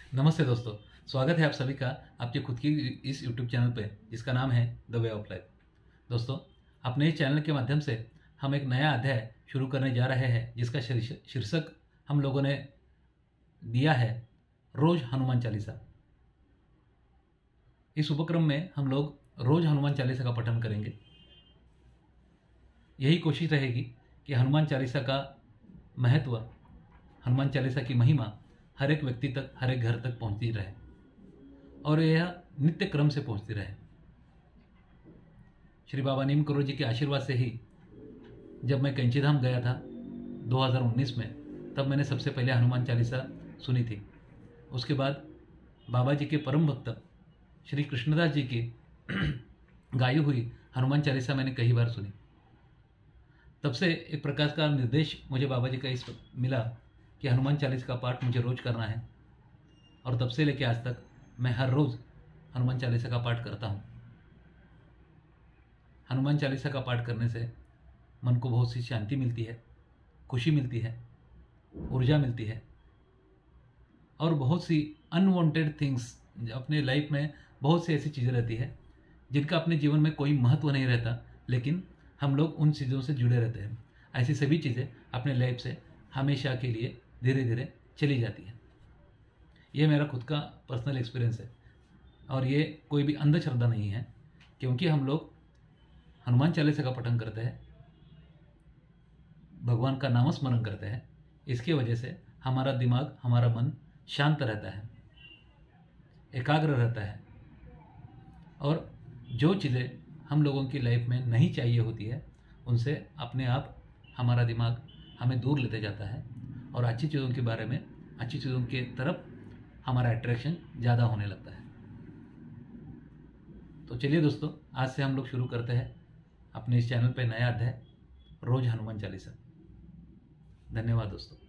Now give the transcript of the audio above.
नमस्ते दोस्तों। स्वागत है आप सभी का आपके खुद की इस यूट्यूब चैनल पे जिसका नाम है द वे ऑफ लाइफ। दोस्तों, अपने इस चैनल के माध्यम से हम एक नया अध्याय शुरू करने जा रहे हैं जिसका शीर्षक हम लोगों ने दिया है रोज हनुमान चालीसा। इस उपक्रम में हम लोग रोज हनुमान चालीसा का पठन करेंगे। यही कोशिश रहेगी कि हनुमान चालीसा का महत्व, हनुमान चालीसा की महिमा हर एक व्यक्ति तक, हर एक घर तक पहुंचती रहे और यह नित्य क्रम से पहुंचती रहे। श्री बाबा नीम करोड़ जी के आशीर्वाद से ही जब मैं कैंचीधाम गया था 2019 में, तब मैंने सबसे पहले हनुमान चालीसा सुनी थी। उसके बाद बाबा जी के परम भक्त श्री कृष्णदास जी की गाई हुई हनुमान चालीसा मैंने कई बार सुनी। तब से एक प्रकार का निर्देश मुझे बाबा जी का इस मिला कि हनुमान चालीसा का पाठ मुझे रोज करना है, और तब से लेकर आज तक मैं हर रोज हनुमान चालीसा का पाठ करता हूँ। हनुमान चालीसा का पाठ करने से मन को बहुत सी शांति मिलती है, खुशी मिलती है, ऊर्जा मिलती है और बहुत सी अनवांटेड थिंग्स अपने लाइफ में, बहुत सी ऐसी चीज़ें रहती है जिनका अपने जीवन में कोई महत्व नहीं रहता, लेकिन हम लोग उन चीज़ों से जुड़े रहते हैं। ऐसी सभी चीज़ें अपने लाइफ से हमेशा के लिए धीरे धीरे चली जाती है। ये मेरा खुद का पर्सनल एक्सपीरियंस है और ये कोई भी अंधश्रद्धा नहीं है, क्योंकि हम लोग हनुमान चालीसा का पठन करते हैं, भगवान का नाम स्मरण करते हैं। इसकी वजह से हमारा दिमाग, हमारा मन शांत रहता है, एकाग्र रहता है और जो चीज़ें हम लोगों की लाइफ में नहीं चाहिए होती है उनसे अपने आप हमारा दिमाग हमें दूर लेते जाता है और अच्छी चीज़ों के बारे में, अच्छी चीज़ों के तरफ हमारा अट्रैक्शन ज़्यादा होने लगता है। तो चलिए दोस्तों, आज से हम लोग शुरू करते हैं अपने इस चैनल पे नया अध्याय, रोज हनुमान चालीसा। धन्यवाद दोस्तों।